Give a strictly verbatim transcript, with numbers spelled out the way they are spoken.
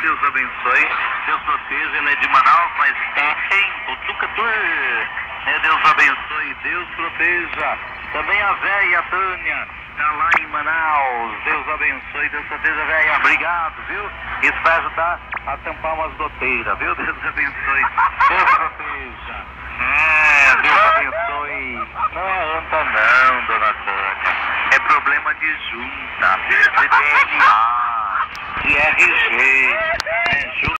Deus abençoe, Deus proteja, ela é de Manaus, mas em Botucatu, né, Deus abençoe, Deus proteja. Também a véia Tânia, tá lá em Manaus, Deus abençoe, Deus proteja, véia, obrigado, viu? Isso vai ajudar a tampar umas goteiras, viu? Deus abençoe, Deus proteja. É, Deus abençoe. Não é anta não, dona Tânia, é problema de junta, de D N A, de R G, é junta.